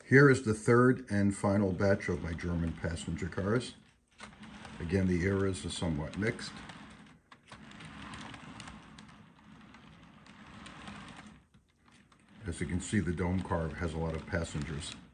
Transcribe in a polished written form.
Here is the third and final batch of my German passenger cars. Again, the eras are somewhat mixed. As you can see, the dome car has a lot of passengers.